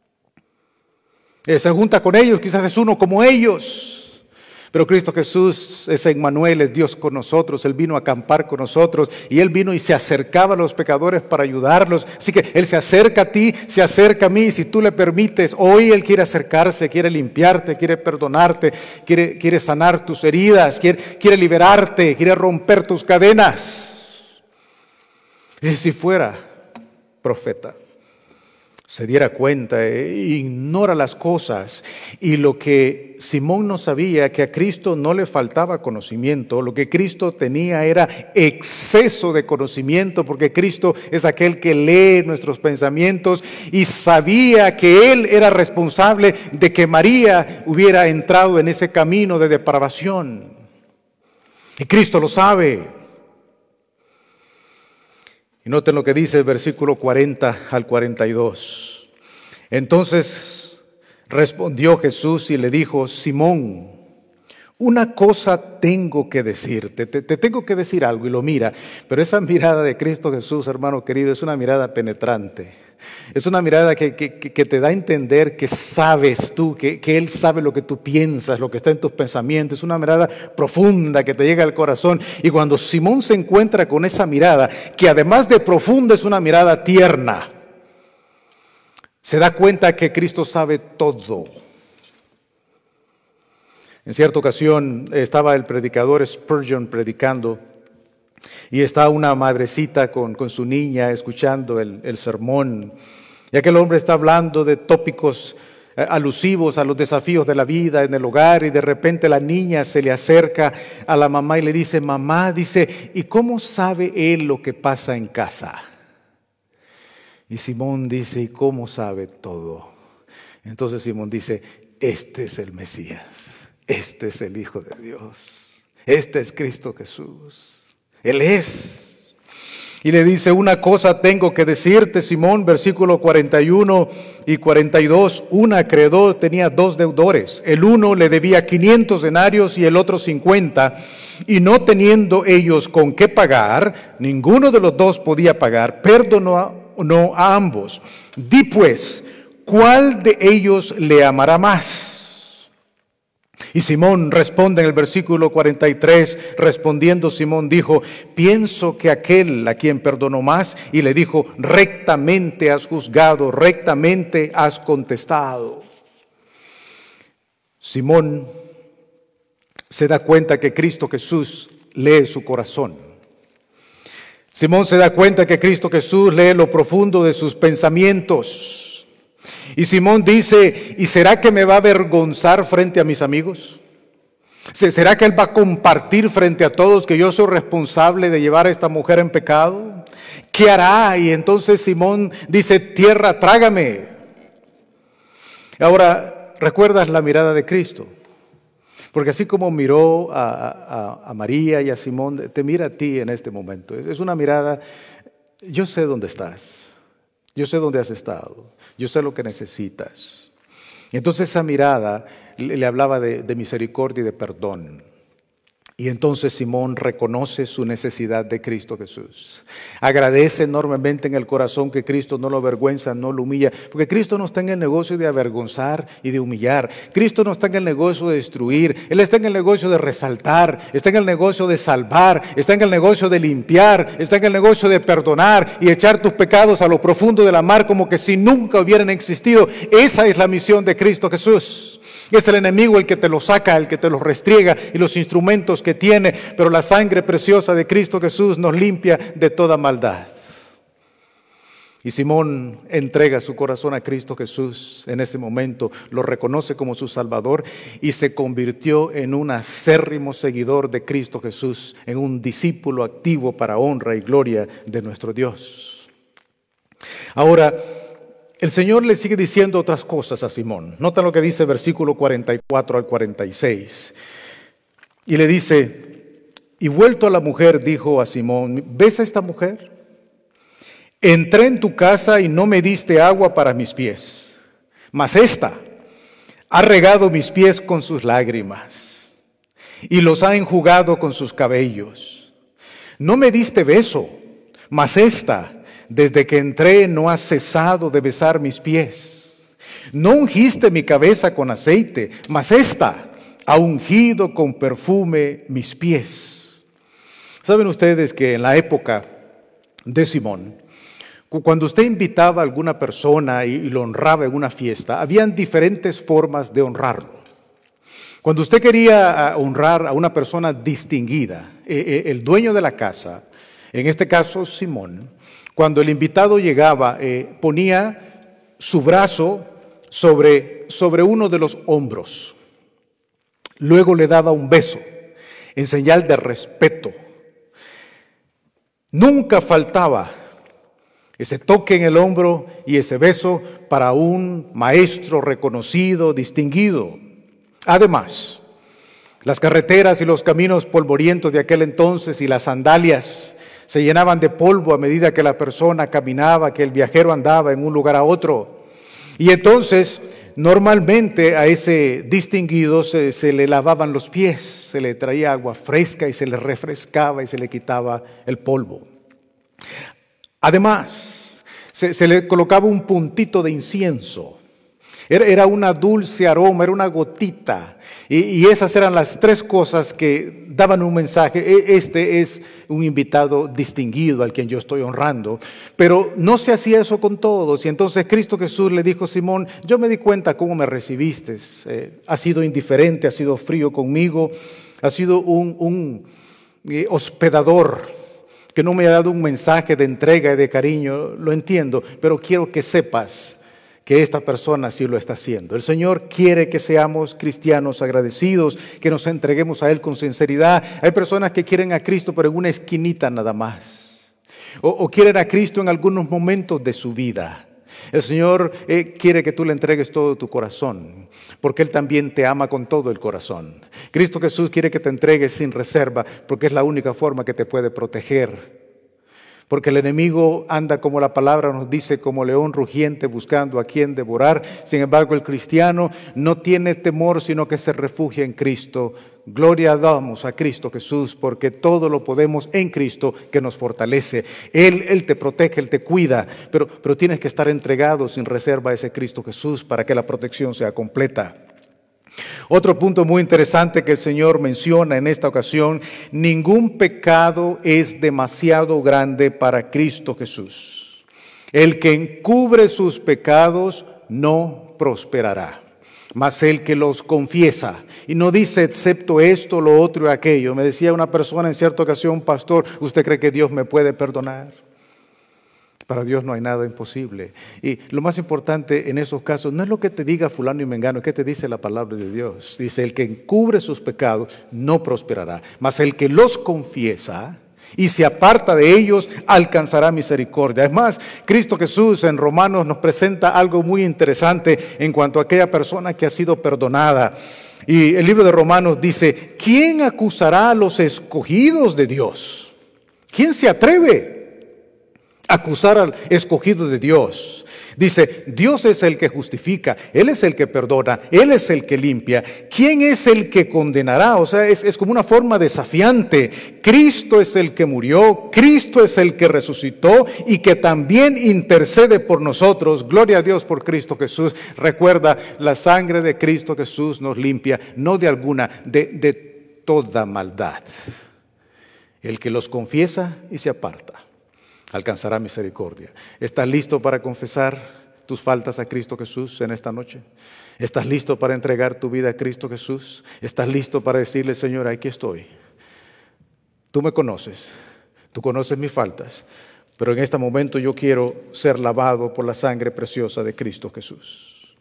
G: Se junta con ellos, quizás es uno como ellos. Pero Cristo Jesús es Emmanuel, es Dios con nosotros. Él vino a acampar con nosotros y Él vino y se acercaba a los pecadores para ayudarlos. Así que Él se acerca a ti, se acerca a mí. Si tú le permites, hoy Él quiere acercarse, quiere limpiarte, quiere perdonarte, quiere sanar tus heridas, quiere liberarte, quiere romper tus cadenas. Y si fuera profeta, se diera cuenta, ignora las cosas. Y lo que Simón no sabía, que a Cristo no le faltaba conocimiento, lo que Cristo tenía era exceso de conocimiento, porque Cristo es aquel que lee nuestros pensamientos y sabía que Él era responsable de que María hubiera entrado en ese camino de depravación. Y Cristo lo sabe. Y noten lo que dice el versículo 40 al 42. Entonces respondió Jesús y le dijo: Simón, una cosa tengo que decirte, te tengo que decir algo. Y lo mira, pero esa mirada de Cristo Jesús, hermano querido, es una mirada penetrante. Es una mirada que te da a entender que sabes tú, que Él sabe lo que tú piensas, lo que está en tus pensamientos. Es una mirada profunda que te llega al corazón. Y cuando Simón se encuentra con esa mirada, que además de profunda es una mirada tierna, se da cuenta que Cristo sabe todo. En cierta ocasión estaba el predicador Spurgeon predicando y está una madrecita con su niña escuchando el sermón. Y aquel hombre está hablando de tópicos alusivos a los desafíos de la vida en el hogar, y de repente la niña se le acerca a la mamá y le dice: mamá, dice, ¿y cómo sabe él lo que pasa en casa? Y Simón dice: ¿y cómo sabe todo? Entonces Simón dice: este es el Mesías, este es el Hijo de Dios, este es Cristo Jesús. Él es. Y le dice: una cosa tengo que decirte, Simón, versículo 41 y 42. Un acreedor tenía 2 deudores. El uno le debía 500 denarios y el otro 50. Y no teniendo ellos con qué pagar, ninguno de los dos podía pagar, perdonó a ambos. Di pues, ¿cuál de ellos le amará más? Y Simón responde en el versículo 43, respondiendo Simón dijo: pienso que aquel a quien perdonó más. Y le dijo: rectamente has juzgado, rectamente has contestado. Simón se da cuenta que Cristo Jesús lee su corazón. Simón se da cuenta que Cristo Jesús lee lo profundo de sus pensamientos. Y Simón dice: ¿y será que me va a avergonzar frente a mis amigos? ¿Será que él va a compartir frente a todos que yo soy responsable de llevar a esta mujer en pecado? ¿Qué hará? Y entonces Simón dice: tierra, trágame. Ahora, ¿recuerdas la mirada de Cristo? Porque así como miró a María y a Simón, te mira a ti en este momento. Es una mirada: yo sé dónde estás, yo sé dónde has estado, yo sé lo que necesitas. Y entonces esa mirada le hablaba de misericordia y de perdón. Y entonces Simón reconoce su necesidad de Cristo Jesús. Agradece enormemente en el corazón que Cristo no lo avergüenza, no lo humilla. Porque Cristo no está en el negocio de avergonzar y de humillar. Cristo no está en el negocio de destruir. Él está en el negocio de resaltar. Está en el negocio de salvar. Está en el negocio de limpiar. Está en el negocio de perdonar y echar tus pecados a lo profundo de la mar como que si nunca hubieran existido. Esa es la misión de Cristo Jesús. Es el enemigo el que te lo saca, el que te lo restriega y los instrumentos que tiene, pero la sangre preciosa de Cristo Jesús nos limpia de toda maldad. Y Simón entrega su corazón a Cristo Jesús en ese momento, lo reconoce como su Salvador y se convirtió en un acérrimo seguidor de Cristo Jesús, en un discípulo activo para honra y gloria de nuestro Dios. Ahora, el Señor le sigue diciendo otras cosas a Simón. Nota lo que dice versículo 44 al 46. Y le dice, y vuelto a la mujer, dijo a Simón, ¿ves a esta mujer? Entré en tu casa y no me diste agua para mis pies, mas esta ha regado mis pies con sus lágrimas y los ha enjugado con sus cabellos. No me diste beso, mas esta desde que entré no has cesado de besar mis pies. No ungiste mi cabeza con aceite, mas esta ha ungido con perfume mis pies. ¿Saben ustedes que en la época de Simón, cuando usted invitaba a alguna persona y lo honraba en una fiesta, habían diferentes formas de honrarlo? Cuando usted quería honrar a una persona distinguida, el dueño de la casa, en este caso Simón, cuando el invitado llegaba, ponía su brazo sobre uno de los hombros. Luego le daba un beso en señal de respeto. Nunca faltaba ese toque en el hombro y ese beso para un maestro reconocido, distinguido. Además, las carreteras y los caminos polvorientos de aquel entonces y las sandalias se llenaban de polvo a medida que la persona caminaba, que el viajero andaba en un lugar a otro. Y entonces, normalmente a ese distinguido se le lavaban los pies, se le traía agua fresca y se le refrescaba y se le quitaba el polvo. Además, se le colocaba un puntito de incienso. Era una dulce aroma, era una gotita. Y esas eran las tres cosas que daban un mensaje. Este es un invitado distinguido al quien yo estoy honrando. Pero no se hacía eso con todos. Y entonces Cristo Jesús le dijo a Simón, yo me di cuenta cómo me recibiste. Has sido indiferente, has sido frío conmigo, has sido un hospedador que no me ha dado un mensaje de entrega y de cariño. Lo entiendo, pero quiero que sepas que esta persona sí lo está haciendo. El Señor quiere que seamos cristianos agradecidos, que nos entreguemos a Él con sinceridad. Hay personas que quieren a Cristo pero en una esquinita nada más. O quieren a Cristo en algunos momentos de su vida. El Señor quiere que tú le entregues todo tu corazón, porque Él también te ama con todo el corazón. Cristo Jesús quiere que te entregues sin reserva, porque es la única forma que te puede proteger. Porque el enemigo anda, como la palabra nos dice, como león rugiente buscando a quien devorar. Sin embargo, el cristiano no tiene temor, sino que se refugia en Cristo. Gloria damos a Cristo Jesús, porque todo lo podemos en Cristo que nos fortalece. Él te protege, Él te cuida, pero tienes que estar entregado sin reserva a ese Cristo Jesús para que la protección sea completa. Otro punto muy interesante que el Señor menciona en esta ocasión: ningún pecado es demasiado grande para Cristo Jesús. El que encubre sus pecados no prosperará, mas el que los confiesa, y no dice excepto esto, lo otro y aquello. Me decía una persona en cierta ocasión, pastor, ¿usted cree que Dios me puede perdonar? Para Dios no hay nada imposible. Y lo más importante en esos casos no es lo que te diga fulano y mengano, es que te dice la palabra de Dios. Dice, el que encubre sus pecados no prosperará, mas el que los confiesa y se aparta de ellos alcanzará misericordia. Es más, Cristo Jesús en Romanos nos presenta algo muy interesante en cuanto a aquella persona que ha sido perdonada. Y el libro de Romanos dice, ¿quién acusará a los escogidos de Dios? ¿Quién se atreve a acusar al escogido de Dios? Dice, Dios es el que justifica, Él es el que perdona, Él es el que limpia. ¿Quién es el que condenará? O sea, es como una forma desafiante. Cristo es el que murió, Cristo es el que resucitó y que también intercede por nosotros. Gloria a Dios por Cristo Jesús. Recuerda, la sangre de Cristo Jesús nos limpia, no de alguna, de toda maldad. El que los confiesa y se aparta alcanzará misericordia. ¿Estás listo para confesar tus faltas a Cristo Jesús en esta noche? ¿Estás listo para entregar tu vida a Cristo Jesús? ¿Estás listo para decirle, Señor, aquí estoy? Tú me conoces, tú conoces mis faltas, pero en este momento yo quiero ser lavado por la sangre preciosa de Cristo Jesús.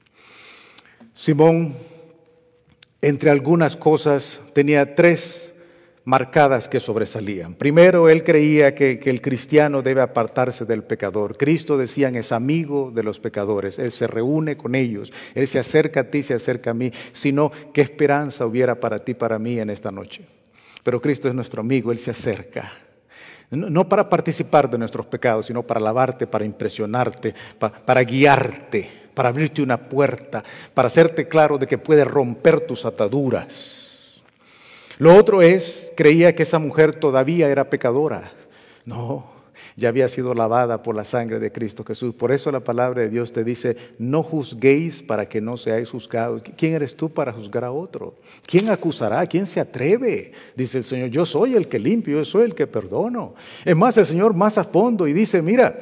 G: Simón, entre algunas cosas, tenía 3 marcadas que sobresalían. Primero, él creía que el cristiano debe apartarse del pecador. Cristo, decían, es amigo de los pecadores. Él se reúne con ellos. Él se acerca a ti, se acerca a mí. Sino, ¿qué esperanza hubiera para ti, para mí en esta noche? Pero Cristo es nuestro amigo, Él se acerca. No para participar de nuestros pecados, sino para lavarte, para impresionarte, para guiarte, para abrirte una puerta, para hacerte claro de que puede romper tus ataduras. Lo otro es, creía que esa mujer todavía era pecadora. No, ya había sido lavada por la sangre de Cristo Jesús. Por eso la palabra de Dios te dice, no juzguéis para que no seáis juzgados. ¿Quién eres tú para juzgar a otro? ¿Quién acusará? ¿Quién se atreve? Dice el Señor, yo soy el que limpio, yo soy el que perdono. Es más, el Señor más a fondo y dice, mira,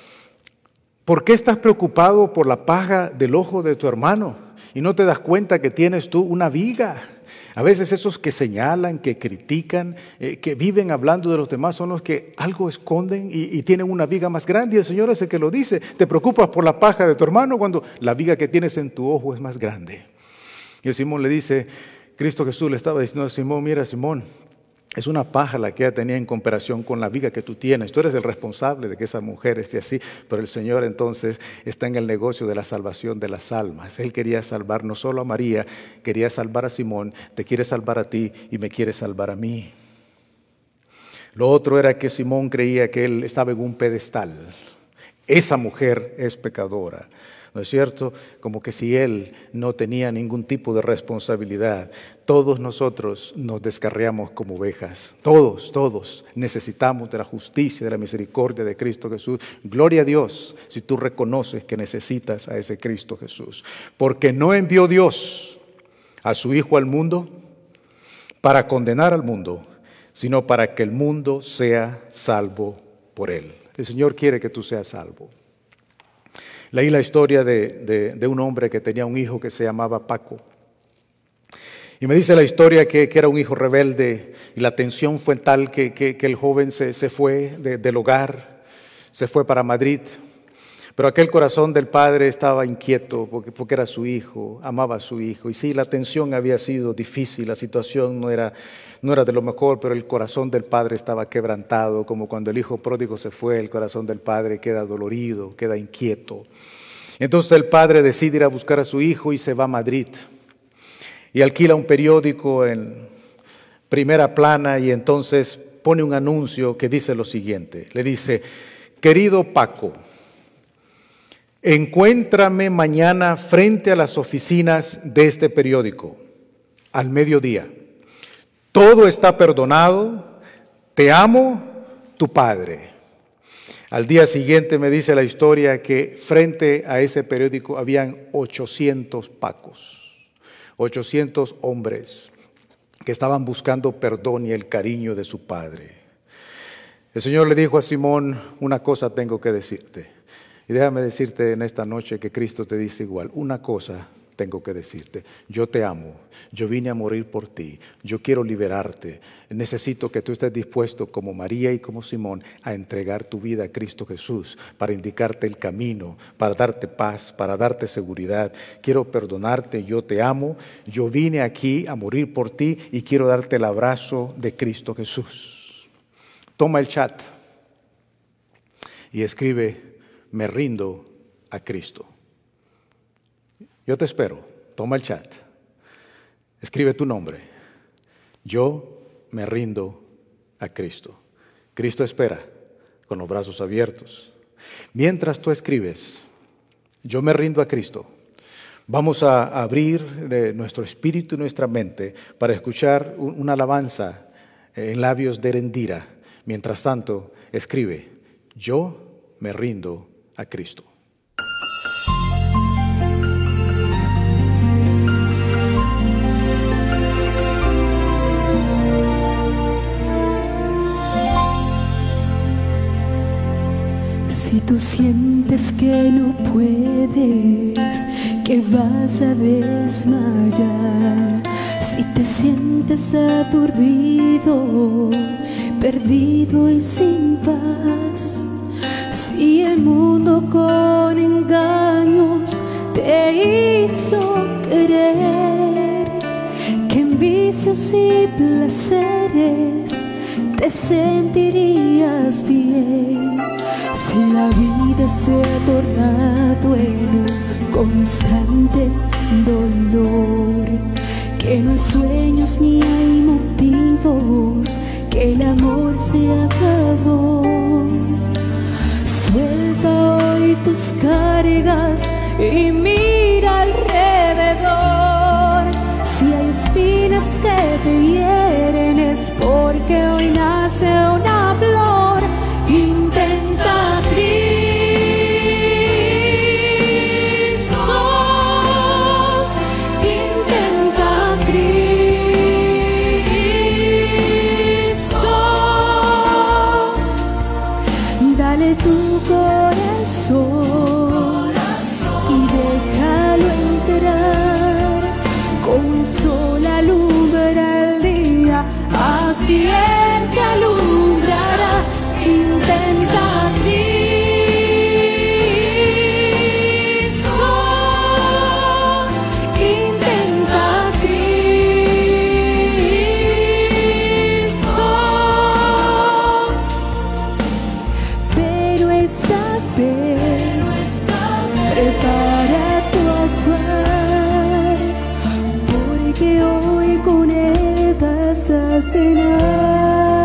G: ¿por qué estás preocupado por la paja del ojo de tu hermano y no te das cuenta que tienes tú una viga? A veces esos que señalan, que critican, que viven hablando de los demás son los que algo esconden y tienen una viga más grande. Y el Señor es el que lo dice. Te preocupas por la paja de tu hermano cuando la viga que tienes en tu ojo es más grande. Y el Simón le dice, Cristo Jesús le estaba diciendo a Simón, mira Simón, es una paja la que ella tenía en comparación con la viga que tú tienes. Tú eres el responsable de que esa mujer esté así, pero el Señor entonces está en el negocio de la salvación de las almas. Él quería salvar no solo a María, quería salvar a Simón, te quiere salvar a ti y me quiere salvar a mí. Lo otro era que Simón creía que él estaba en un pedestal. Esa mujer es pecadora. ¿No es cierto? Como que si él no tenía ningún tipo de responsabilidad. Todos nosotros nos descarriamos como ovejas. Todos necesitamos de la justicia, de la misericordia de Cristo Jesús. Gloria a Dios si tú reconoces que necesitas a ese Cristo Jesús. Porque no envió Dios a su Hijo al mundo para condenar al mundo, sino para que el mundo sea salvo por él. El Señor quiere que tú seas salvo. Leí la historia de un hombre que tenía un hijo que se llamaba Paco. Y me dice la historia que era un hijo rebelde y la tensión fue tal que el joven se fue del hogar, se fue para Madrid. Pero aquel corazón del padre estaba inquieto porque era su hijo, amaba a su hijo. Y sí, la tensión había sido difícil, la situación no era de lo mejor, pero el corazón del padre estaba quebrantado, como cuando el hijo pródigo se fue, el corazón del padre queda dolorido, queda inquieto. Entonces el padre decide ir a buscar a su hijo y se va a Madrid. Y alquila un periódico en primera plana y entonces pone un anuncio que dice lo siguiente. Le dice, querido Paco, encuéntrame mañana frente a las oficinas de este periódico, al mediodía. Todo está perdonado, te amo, tu padre. Al día siguiente me dice la historia que frente a ese periódico habían 800 Pacos, 800 hombres que estaban buscando perdón y el cariño de su padre. El Señor le dijo a Simón, una cosa tengo que decirte. Y déjame decirte en esta noche que Cristo te dice igual, una cosa tengo que decirte, yo te amo, yo vine a morir por ti, yo quiero liberarte, necesito que tú estés dispuesto como María y como Simón a entregar tu vida a Cristo Jesús para indicarte el camino, para darte paz, para darte seguridad, quiero perdonarte, yo te amo, yo vine aquí a morir por ti y quiero darte el abrazo de Cristo Jesús. Toma el chat y escribe, me rindo a Cristo. Yo te espero, toma el chat, escribe tu nombre, yo me rindo a Cristo. Cristo espera con los brazos abiertos. Mientras tú escribes, Yo me rindo a Cristo. Vamos a abrir nuestro espíritu y nuestra mente para escuchar una alabanza en labios de Erendira. Mientras tanto, escribe: yo me rindo a Cristo.
C: Si tú sientes que no puedes, que vas a desmayar, si te sientes aturdido, perdido y sin paz, si el mundo con engaños te hizo creer que en vicios y placeres te sentirías bien, si la vida se ha tornado en un constante dolor, que no hay sueños ni hay motivos, que el amor se acabó, suelta hoy tus cargas y mira alrededor. Si hay espinas que te hieren es porque hoy nace una flor. Intenta Cristo, intenta Cristo, dale tu corazón y déjalo entrar, con el sol alumbra el día, así Él te alumbrará. Intenta Cristo, intenta Cristo, pero esta vez prepara tu hogar, porque hoy con Él vas a cenar.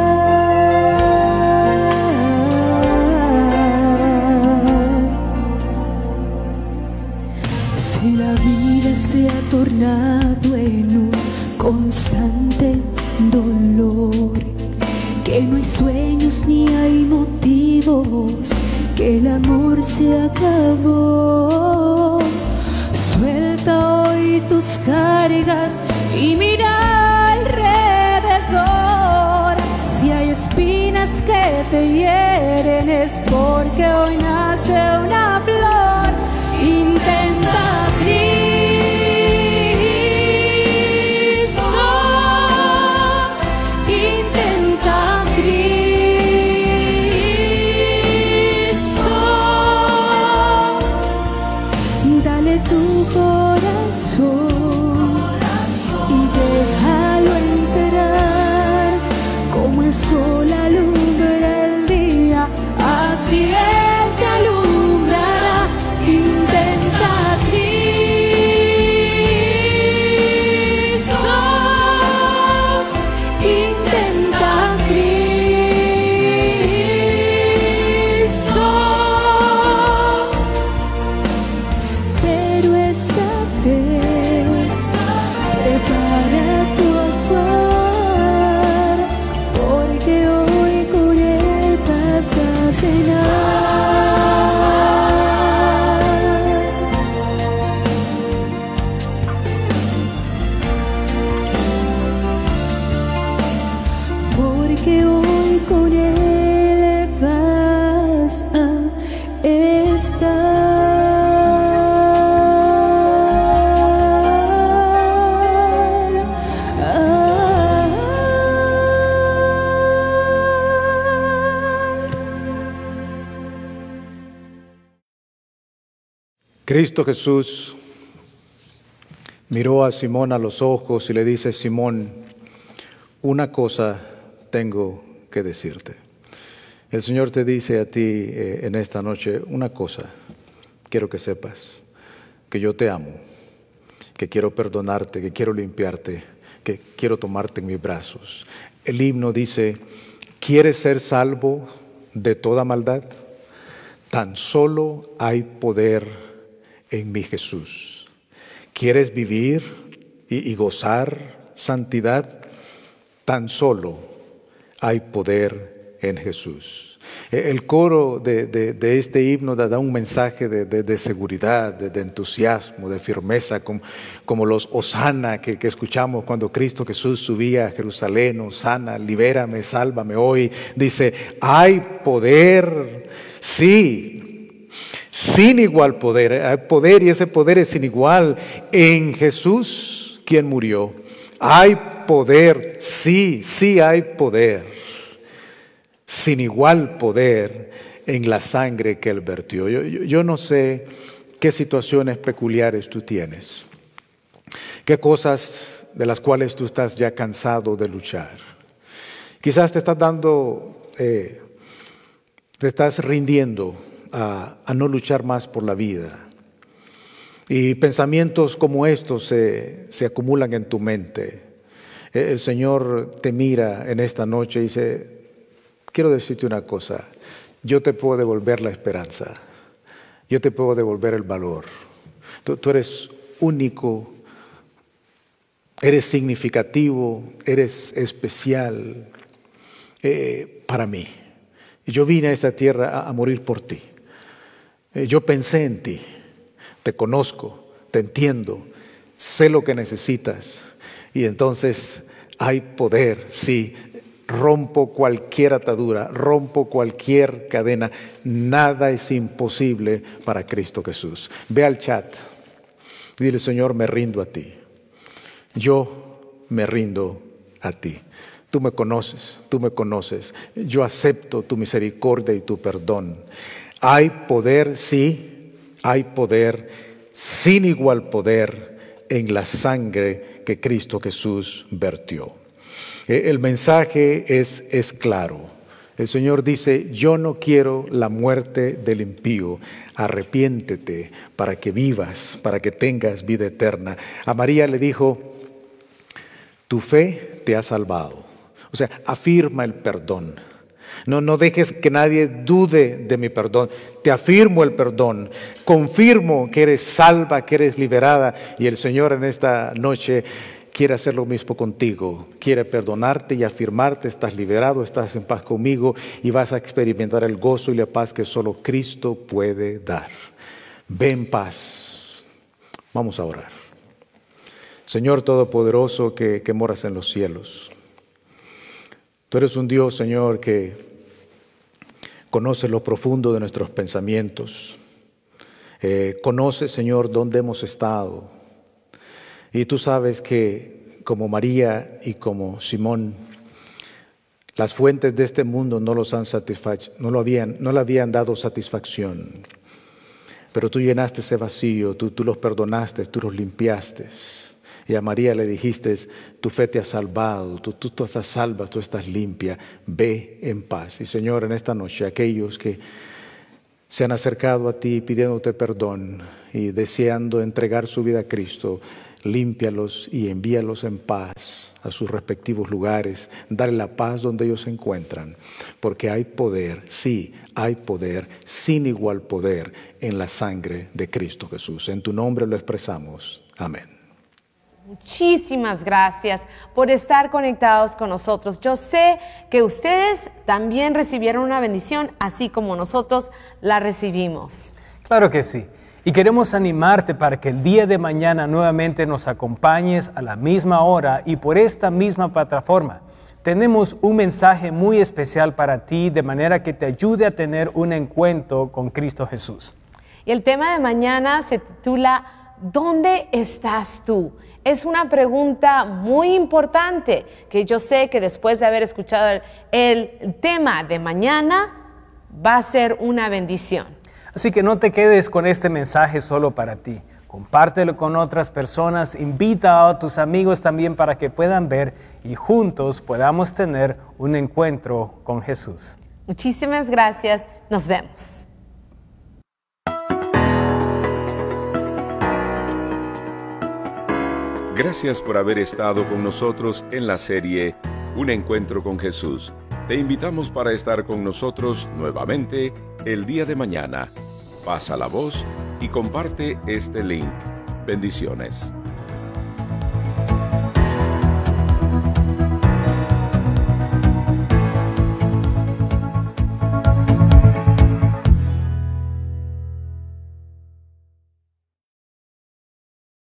C: Si la vida se ha tornado en un constante dolor, que no hay sueños ni hay motivos, que el amor se acabó, suelta hoy tus cargas y mira alrededor. Si hay espinas que te hieren es porque hoy nace una flor. Intenta Cristo, intenta Cristo, dale tu corazón y déjalo entrar, como el sol alumbra el día, así Él te alumbrará. Intenta Cristo, intenta Cristo, pero esta vez prepara tu hogar, porque hoy con Él vas a cenar. Porque hoy con Él vas a
G: Cristo Jesús miró a Simón a los ojos y le dice: Simón, una cosa tengo que decirte. El Señor te dice a ti en esta noche una cosa: quiero que sepas que yo te amo, que quiero perdonarte, que quiero limpiarte, que quiero tomarte en mis brazos. El himno dice: ¿quieres ser salvo de toda maldad? Tan solo hay poder en mi Jesús. ¿Quieres vivir y gozar santidad? Tan solo hay poder en Jesús. El coro de este himno da un mensaje de seguridad, de entusiasmo, de firmeza, como los Hosana que escuchamos cuando Cristo Jesús subía a Jerusalén. Hosana, libérame, sálvame hoy. Dice, hay poder, sí, sin igual poder. Hay poder y ese poder es sin igual en Jesús, quien murió. Hay poder, sí hay poder. Sin igual poder en la sangre que Él vertió. Yo no sé qué situaciones peculiares tú tienes, qué cosas de las cuales tú estás ya cansado de luchar. Quizás te estás rindiendo a no luchar más por la vida. Y pensamientos como estos se acumulan en tu mente. El Señor te mira en esta noche y dice, quiero decirte una cosa, yo te puedo devolver la esperanza, yo te puedo devolver el valor. Tú eres único, eres significativo, eres especial para mí. Yo vine a esta tierra a morir por ti. Yo pensé en ti, te conozco, te entiendo, sé lo que necesitas y entonces hay poder, sí. Rompo cualquier atadura, rompo cualquier cadena. Nada es imposible para Cristo Jesús. Ve al chat y dile, Señor, me rindo a ti. Yo me rindo a ti. Tú me conoces, tú me conoces. Yo acepto tu misericordia y tu perdón. Hay poder, sí, hay poder, sin igual poder en la sangre que Cristo Jesús vertió. El mensaje es claro. El Señor dice, yo no quiero la muerte del impío. Arrepiéntete para que vivas, para que tengas vida eterna. A María le dijo, tu fe te ha salvado. O sea, afirma el perdón. No dejes que nadie dude de mi perdón. Te afirmo el perdón. Confirmo que eres salva, que eres liberada. Y el Señor en esta noche quiere hacer lo mismo contigo, quiere perdonarte y afirmarte, estás liberado, estás en paz conmigo y vas a experimentar el gozo y la paz que solo Cristo puede dar. Ve en paz. Vamos a orar. Señor Todopoderoso que moras en los cielos, tú eres un Dios, Señor, que conoce lo profundo de nuestros pensamientos, conoce, Señor, dónde hemos estado. Y tú sabes que como María y como Simón, las fuentes de este mundo no le habían dado satisfacción. Pero tú llenaste ese vacío, tú los perdonaste, tú los limpiaste. Y a María le dijiste, tu fe te ha salvado, tú estás salva, tú estás limpia, ve en paz. Y Señor, en esta noche, aquellos que se han acercado a ti pidiéndote perdón y deseando entregar su vida a Cristo, límpialos y envíalos en paz a sus respectivos lugares. Dale la paz donde ellos se encuentran, porque hay poder, sí, hay poder, sin igual poder en la sangre de Cristo Jesús. En tu nombre lo expresamos. Amén.
D: Muchísimas gracias por estar conectados con nosotros. Yo sé que ustedes también recibieron una bendición, así como nosotros la recibimos.
E: Claro que sí. Y queremos animarte para que el día de mañana nuevamente nos acompañes a la misma hora y por esta misma plataforma. Tenemos un mensaje muy especial para ti, de manera que te ayude a tener un encuentro con Cristo Jesús. Y el tema de mañana se titula ¿Dónde estás tú? Es una pregunta muy importante que yo sé que después de haber escuchado el tema de mañana va a ser una bendición. Así que no te quedes con este mensaje solo para ti. Compártelo con otras personas, invita a tus amigos también para que puedan ver y juntos podamos tener un encuentro con Jesús. Muchísimas gracias, nos vemos.
A: Gracias por haber estado con nosotros en la serie Un Encuentro con Jesús. Te invitamos para estar con nosotros nuevamente el día de mañana. Pasa la voz y comparte este link. Bendiciones.